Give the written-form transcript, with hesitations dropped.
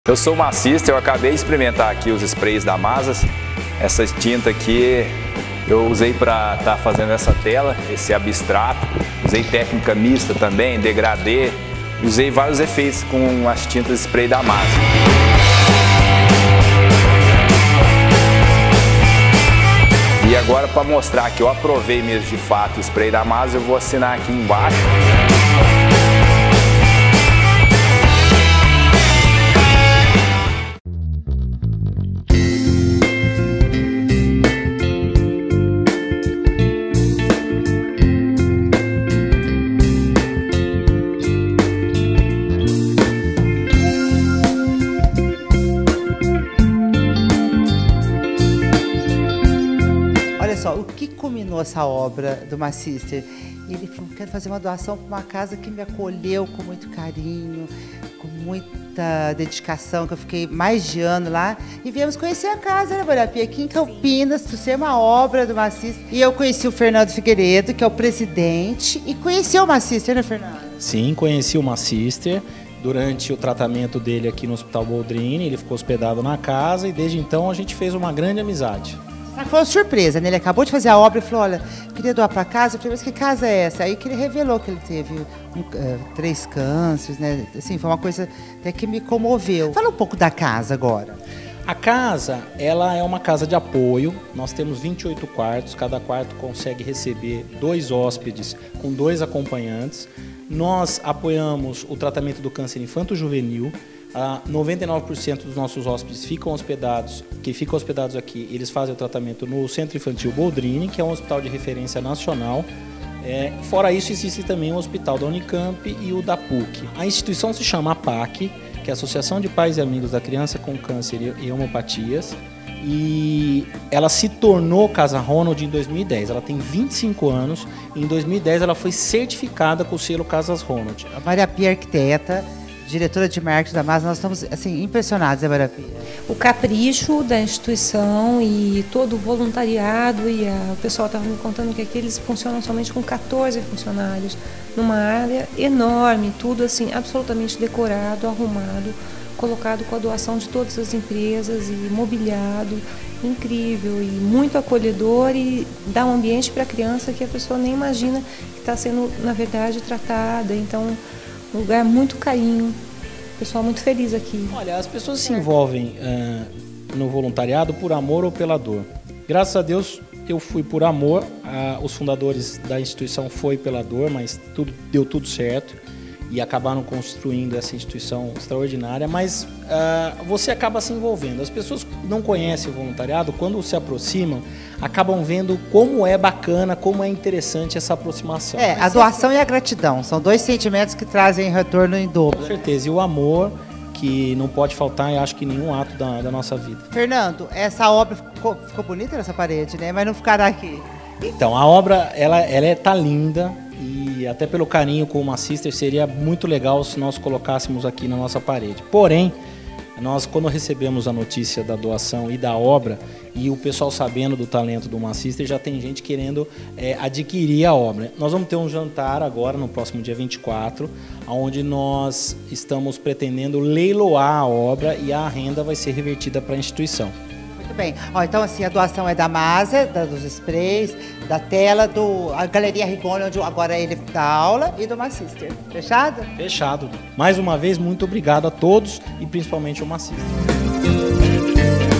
Eu sou massista, eu acabei de experimentar aqui os sprays da Mazas. Essa tinta aqui eu usei para estar fazendo essa tela, esse abstrato. Usei técnica mista também, degradê. Usei vários efeitos com as tintas spray da Mazas. E agora, para mostrar que eu aprovei mesmo de fato o spray da Mazas, eu vou assinar aqui embaixo. Olha só, o que culminou essa obra do Massister? Ele falou, quero fazer uma doação para uma casa que me acolheu com muito carinho, com muita dedicação, que eu fiquei mais de ano lá. E viemos conhecer a casa, né, Borapia? Aqui em Campinas, por ser uma obra do Massister. E eu conheci o Fernando Figueiredo, que é o presidente, e conheci o Massister, né, Fernando? Sim, conheci o Massister durante o tratamento dele aqui no Hospital Boldrini. Ele ficou hospedado na casa e desde então a gente fez uma grande amizade. Foi uma surpresa, né? Ele acabou de fazer a obra e falou, olha, queria doar para casa. Eu falei, mas que casa é essa? Aí que ele revelou que ele teve 3 cânceres, né? Assim, foi uma coisa até que me comoveu. Fala um pouco da casa agora. A casa, ela é uma casa de apoio. Nós temos 28 quartos, cada quarto consegue receber 2 hóspedes com 2 acompanhantes. Nós apoiamos o tratamento do câncer infanto-juvenil. 99% dos nossos hóspedes ficam hospedados aqui, eles fazem o tratamento no Centro Infantil Boldrini, que é um hospital de referência nacional. Fora isso, existe também o hospital da Unicamp e o da PUC. A instituição se chama APAC, que é a Associação de Pais e Amigos da Criança com Câncer e Hemopatias, e ela se tornou Casa Ronald em 2010. Ela tem 25 anos e em 2010 ela foi certificada com o selo Casas Ronald. A Maria Pia, arquiteta, diretora de marketing da Mazas, nós estamos assim, impressionados, né, Maria Pia? O capricho da instituição e todo o voluntariado, e o pessoal estava me contando que aqui eles funcionam somente com 14 funcionários, numa área enorme, tudo assim, absolutamente decorado, arrumado, colocado com a doação de todas as empresas e mobiliado, incrível e muito acolhedor, e dá um ambiente para a criança que a pessoa nem imagina que está sendo, na verdade, tratada. Então, um lugar muito carinho, pessoal muito feliz aqui. Olha, as pessoas se envolvem no voluntariado por amor ou pela dor. Graças a Deus eu fui por amor, os fundadores da instituição foi pela dor, mas deu tudo certo e acabaram construindo essa instituição extraordinária, mas você acaba se envolvendo. As pessoas que não conhecem o voluntariado, quando se aproximam, acabam vendo como é bacana, como é interessante essa aproximação. A doação e a gratidão, são 2 sentimentos que trazem retorno em dobro. Com certeza, e o amor, que não pode faltar, eu acho que em nenhum ato da nossa vida. Fernando, essa obra ficou bonita nessa parede, né? Mas não ficará aqui. Então, a obra, ela tá linda, e até pelo carinho com o Massister, seria muito legal se nós colocássemos aqui na nossa parede. Porém, nós, quando recebemos a notícia da doação e da obra, e o pessoal sabendo do talento do Massister, já tem gente querendo adquirir a obra. Nós vamos ter um jantar agora, no próximo dia 24, onde nós estamos pretendendo leiloar a obra e a renda vai ser revertida para a instituição. Muito bem. Então, assim, a doação é da Masa, dos sprays, da tela, a Galeria Rigoni, onde agora ele dá aula, e do Massister. Fechado? Fechado. Mais uma vez, muito obrigado a todos e principalmente ao Massister.